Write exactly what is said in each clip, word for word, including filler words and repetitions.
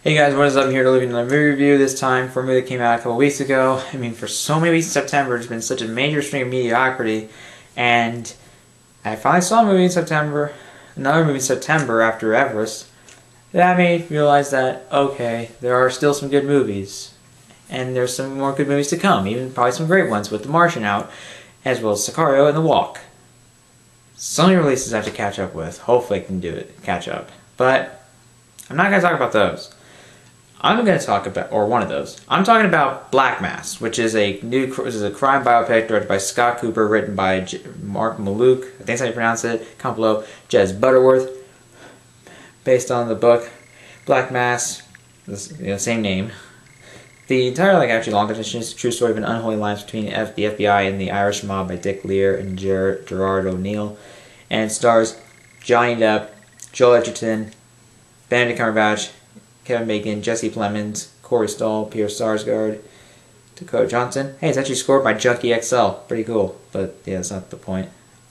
Hey guys, what is up? I'm here to leave another movie review, this time for a movie that came out a couple weeks ago. I mean, for so many weeks in September, it's been such a major string of mediocrity, and I finally saw a movie in September, another movie in September after Everest. That made me realize that, okay, there are still some good movies, and there's some more good movies to come, even probably some great ones with The Martian out, as well as Sicario and The Walk. So many releases I have to catch up with. Hopefully I can do it, catch up. But I'm not going to talk about those. I'm going to talk about, or one of those. I'm talking about Black Mass, which is a new, this is a crime biopic directed by Scott Cooper, written by J Mark Maluk, I think that's how you pronounce it, comment below, Jez Butterworth, based on the book Black Mass, this, you know, same name. The entire, like, actually long definition is a true story of an unholy alliance between F the F B I and the Irish mob by Dick Lear and Ger Gerard O'Neill, and it stars Johnny Depp, Joel Edgerton, Benedict Cumberbatch, Kevin Bacon, Jesse Plemons, Corey Stoll, Peter Sarsgaard, Dakota Johnson. Hey, it's actually scored by Junkie X L. Pretty cool, but yeah, that's not the point.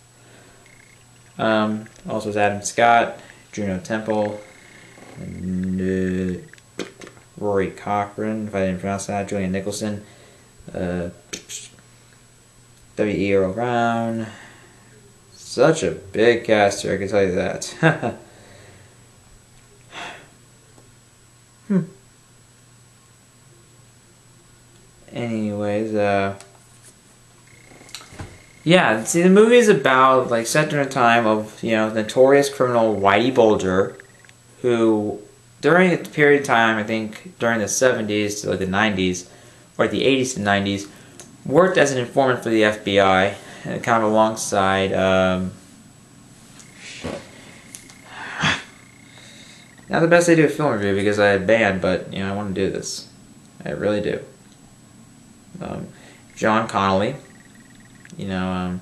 Um, also is Adam Scott, Juno Temple, and, uh, Rory Cochrane, if I didn't pronounce that, Julian Nicholson, uh, W E Earl Brown. Such a big cast here, I can tell you that. Hmm. Anyways, uh, yeah, see, the movie is about, like, set during a time of, you know, notorious criminal Whitey Bulger, who, during a period of time, I think, during the seventies to, like, the nineties, or the eighties to nineties, worked as an informant for the F B I, and kind of alongside, um, not the best way to do a film review because I had banned, but, you know, I want to do this. I really do. Um, John Connolly, you know, um,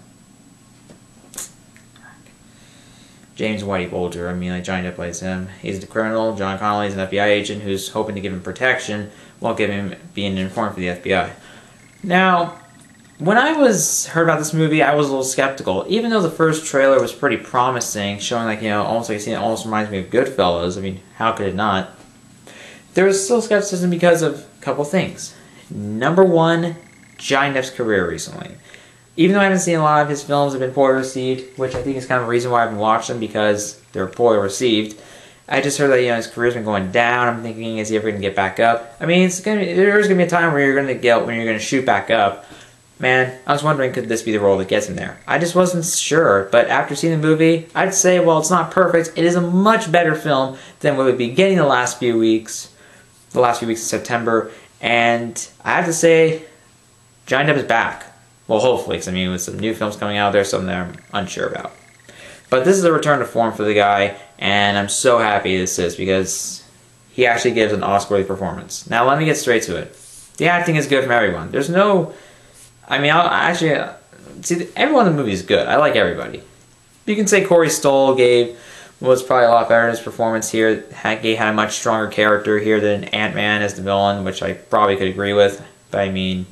James Whitey Bulger, I mean, like, Johnny Depp plays him. He's the criminal. John Connolly is an F B I agent who's hoping to give him protection while giving him being an informant for the F B I. Now, when I was heard about this movie, I was a little skeptical. Even though the first trailer was pretty promising, showing, like, you know, almost like a scene that almost reminds me of Goodfellas. I mean, how could it not? There was still skepticism because of a couple things. Number one, Johnny Depp's career recently. Even though I haven't seen a lot of his films that have been poorly received, which I think is kind of a reason why I haven't watched them, because they're poorly received. I just heard that, you know, his career's been going down. I'm thinking, is he ever going to get back up? I mean, it's gonna be, there's going to be a time where you're going to get, when you're going to shoot back up. Man, I was wondering, could this be the role that gets him there? I just wasn't sure, but after seeing the movie, I'd say, well, it's not perfect. It is a much better film than what we've been getting the last few weeks, the last few weeks of September, and I have to say, Johnny Depp is back. Well, hopefully, because I mean, with some new films coming out, there's some that I'm unsure about. But this is a return to form for the guy, and I'm so happy this is, because he actually gives an Oscar-worthy performance. Now, let me get straight to it. The acting is good from everyone. There's no... I mean, I'll actually, uh, see, everyone in the movie is good. I like everybody. You can say Corey Stoll gave, was probably a lot better in his performance here. He had a much stronger character here than Ant-Man as the villain, which I probably could agree with. But I mean,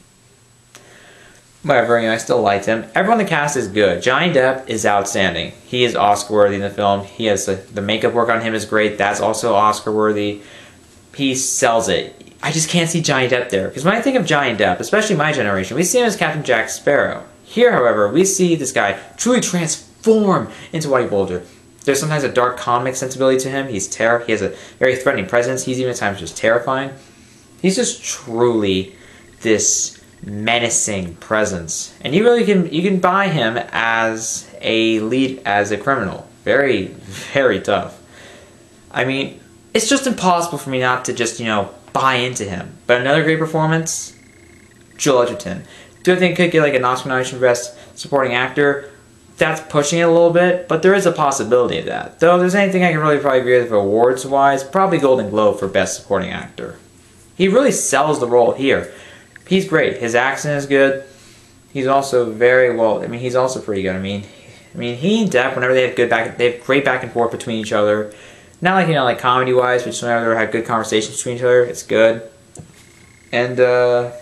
whatever, you know, I still liked him. Everyone in the cast is good. Johnny Depp is outstanding. He is Oscar-worthy in the film. He has, the, the makeup work on him is great. That's also Oscar-worthy. He sells it. I just can't see Johnny Depp there. Because when I think of Johnny Depp, especially my generation, we see him as Captain Jack Sparrow. Here, however, we see this guy truly transform into Whitey Bulger. There's sometimes a dark comic sensibility to him. He's terror. He has a very threatening presence. He's even at times just terrifying. He's just truly this menacing presence. And you really can you can buy him as a lead, as a criminal. Very, very tough. I mean, it's just impossible for me not to just, you know, buy into him. But another great performance, Joel Edgerton. Do I think could get like an Oscar nomination for Best Supporting Actor? That's pushing it a little bit, but there is a possibility of that. Though if there's anything I can really probably agree with awards-wise, probably Golden Globe for Best Supporting Actor. He really sells the role here. He's great. His accent is good. He's also very well. I mean, he's also pretty good. I mean, I mean, he and Depp, whenever they have good back, they have great back and forth between each other. Not like, you know, like comedy-wise, but just whenever they have good conversations between each other, it's good. And, uh,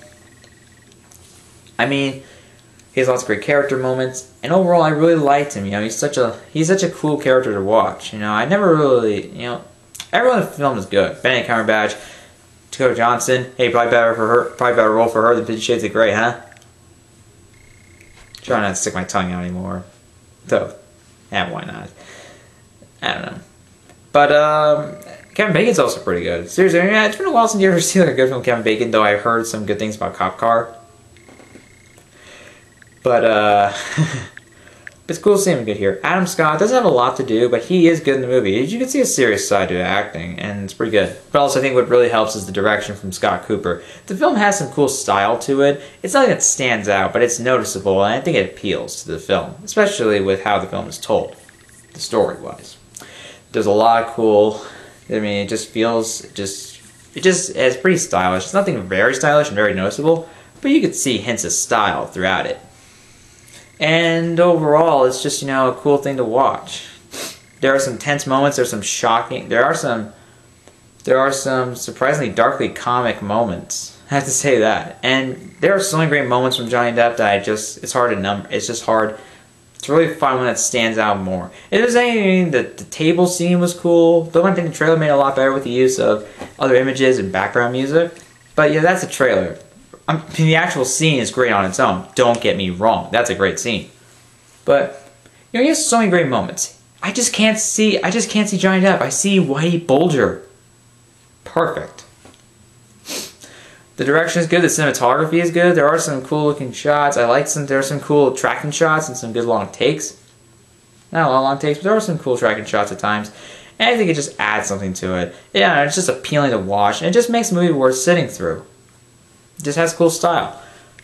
I mean, he has lots of great character moments, and overall, I really liked him. You know, he's such a he's such a cool character to watch. You know, I never really, you know, Everyone in the film is good. Benedict Cumberbatch, Dakota Johnson. Hey, probably better for her. Probably better role for her than Fifty Shades of Grey, huh? Trying not to stick my tongue out anymore. Though, yeah, why not? I don't know. But um, Kevin Bacon's also pretty good. Seriously, I mean, it's been a while since you ever seen like a good film, Kevin Bacon. Though I've heard some good things about Cop Car. But uh, it's cool seeing him good here. Adam Scott doesn't have a lot to do, but he is good in the movie. You can see a serious side to the acting, and it's pretty good. But also, I think what really helps is the direction from Scott Cooper. The film has some cool style to it. It's nothing that stands out, but it's noticeable, and I think it appeals to the film, especially with how the film is told, the story-wise. There's a lot of cool. I mean, it just feels just it just it's pretty stylish. It's nothing very stylish and very noticeable, but you could see hints of style throughout it. And overall, it's just, you know, a cool thing to watch. There are some tense moments. There's some shocking. There are some. There are some surprisingly darkly comic moments. I have to say that. And there are so many great moments from Johnny Depp that I just. It's hard to number. It's just hard to really find one that stands out more. If there's anything, the the table scene was cool. Though I think the trailer made it a lot better with the use of other images and background music. But yeah, that's a trailer. I mean, the actual scene is great on its own. Don't get me wrong. That's a great scene. But, you know, he has so many great moments. I just can't see, I just can't see Johnny Depp. I see Whitey Bulger. Perfect. The direction is good. The cinematography is good. There are some cool looking shots. I like some, there are some cool tracking shots and some good long takes. Not a lot of long takes, but there are some cool tracking shots at times. And I think it just adds something to it. Yeah, it's just appealing to watch. And it just makes the movie worth sitting through. It just has cool style.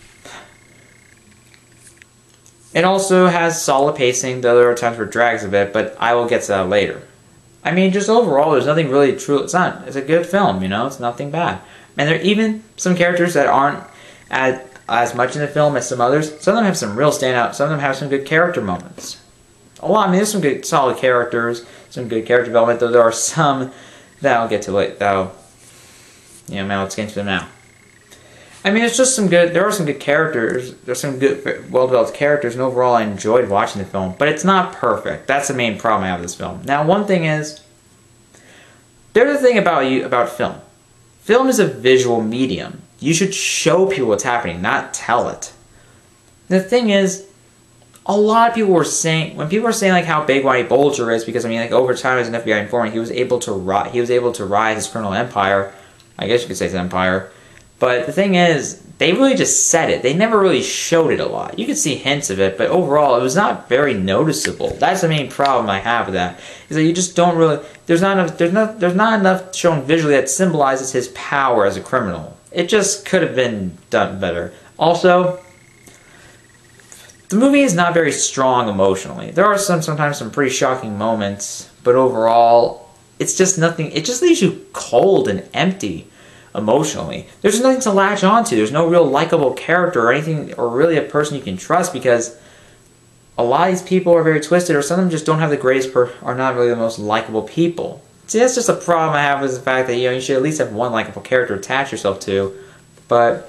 It also has solid pacing, though there are times where it drags a bit, but I will get to that later. I mean, just overall, there's nothing really true. It's not. It's a good film, you know. It's nothing bad. And there are even some characters that aren't as, as much in the film as some others. Some of them have some real standout. Some of them have some good character moments. A lot. I mean, there's some good, solid characters, some good character development, though there are some that I'll get to later. That'll, you know, man, let's get into them now. I mean, it's just some good, there are some good characters, there's some good, well-developed characters, and overall I enjoyed watching the film, but it's not perfect. That's the main problem I have with this film. Now, one thing is, there's a thing about you, about film. Film is a visual medium. You should show people what's happening, not tell it. The thing is, a lot of people were saying, when people were saying like how big Whitey Bulger is, because I mean, like over time as an F B I informant, he was able to ri he was able to rise his criminal empire, I guess you could say his empire. But the thing is, they really just said it. They never really showed it a lot. You could see hints of it, but overall, it was not very noticeable. That's the main problem I have with that. Is that you just don't really. There's not enough. There's not. There's not enough shown visually that symbolizes his power as a criminal. It just could have been done better. Also, the movie is not very strong emotionally. There are some sometimes some pretty shocking moments, but overall, it's just nothing. It just leaves you cold and empty. Emotionally, there's nothing to latch onto. There's no real likable character or anything, or really a person you can trust, because a lot of these people are very twisted, or some of them just don't have the greatest, per are not really the most likable people. See, that's just a problem I have, is the fact that, you know, you should at least have one likable character to attach yourself to. But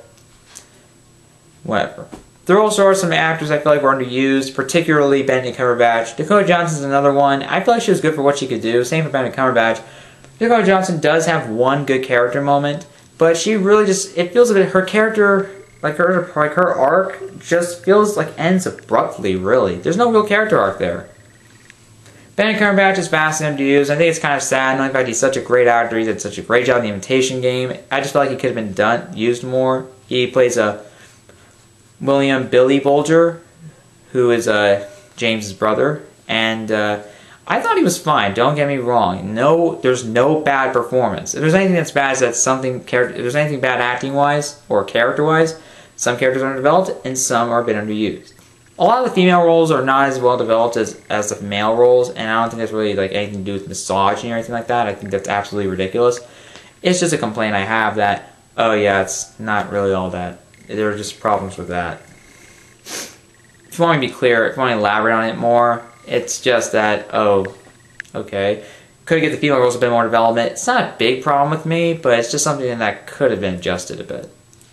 whatever. There also are some actors I feel like were underused, particularly Benedict Cumberbatch. Dakota Johnson's another one. I feel like she was good for what she could do. Same for Benedict Cumberbatch. Dakota Johnson does have one good character moment. But she really just, it feels like her character, like her like her arc, just feels like ends abruptly, really. There's no real character arc there. Benedict Cumberbatch is vastly underused. I think it's kind of sad, knowing the fact he's such a great actor, he did such a great job in The Imitation Game. I just feel like he could have been done, used more. He plays a William Billy Bulger, who is uh, James's brother, and uh, I thought he was fine. Don't get me wrong. No, there's no bad performance. If there's anything that's bad, is that something. If there's anything bad acting-wise or character-wise, some characters are developed and some are a bit underused. A lot of the female roles are not as well developed as as the male roles, and I don't think that's really like anything to do with misogyny or anything like that. I think that's absolutely ridiculous. It's just a complaint I have that, oh yeah, it's not really all that. There are just problems with that. If you want me to be clear, if you want to elaborate on it more, it's just that, oh, okay. Could get the female roles a bit more development. It's not a big problem with me, but it's just something that could have been adjusted a bit.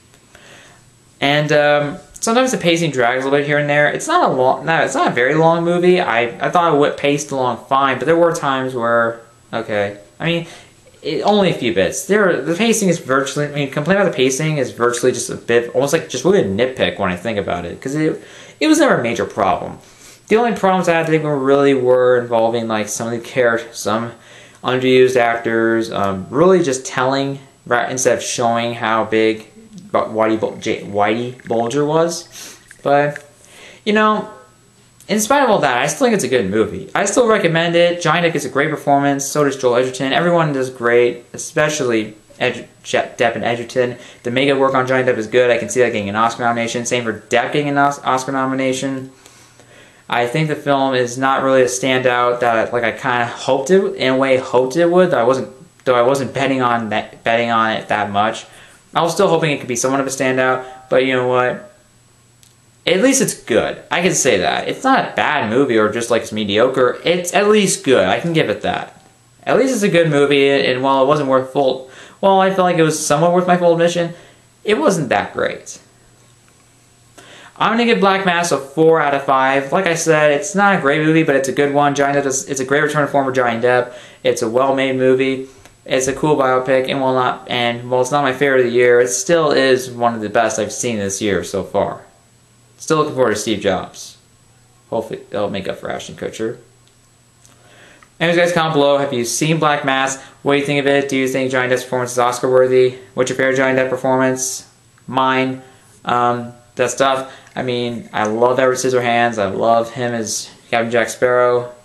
And um, sometimes the pacing drags a little bit here and there. It's not a long, no, it's not a very long movie. I, I thought it paced along fine, but there were times where, okay. I mean, it, only a few bits. There, the pacing is virtually. I mean, complaining about the pacing is virtually just a bit, almost like just really a nitpick when I think about it, because it it was never a major problem. The only problems I think were really were involving like some of the characters, some underused actors, um, really just telling right instead of showing how big Whitey, Whitey Bulger was. But you know, in spite of all that, I still think it's a good movie. I still recommend it. Johnny Depp gets a great performance. So does Joel Edgerton. Everyone does great, especially Ed Depp and Edgerton. The makeup work on Johnny Depp is good. I can see that getting an Oscar nomination. Same for Depp getting an Oscar nomination. I think the film is not really a standout that like I kind of hoped it in a way hoped it would. Though I wasn't though I wasn't betting on that betting on it that much. I was still hoping it could be somewhat of a standout. But you know what? At least it's good. I can say that. It's not a bad movie or just like it's mediocre. It's at least good. I can give it that. At least it's a good movie, and while it wasn't worth full... Well, I felt like it was somewhat worth my full admission. It wasn't that great. I'm going to give Black Mass a four out of five. Like I said, it's not a great movie, but it's a good one. Johnny Depp is, it's a great return of form for Johnny Depp. It's a well-made movie. It's a cool biopic, and while not and while it's not my favorite of the year, it still is one of the best I've seen this year so far. Still looking forward to Steve Jobs. Hopefully they'll make up for Ashton Kutcher. Anyways, guys, comment below. Have you seen Black Mass? What do you think of it? Do you think Johnny Depp's performance is Oscar worthy? What's your favorite Johnny Depp performance? Mine. Um, that stuff. I mean, I love Edward Scissorhands. I love him as Captain Jack Sparrow.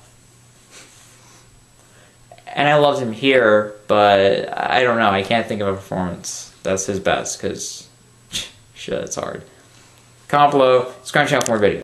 And I loved him here, but I don't know. I can't think of a performance that's his best, because shit, it's hard. Comment below, subscribe to the channel for more videos.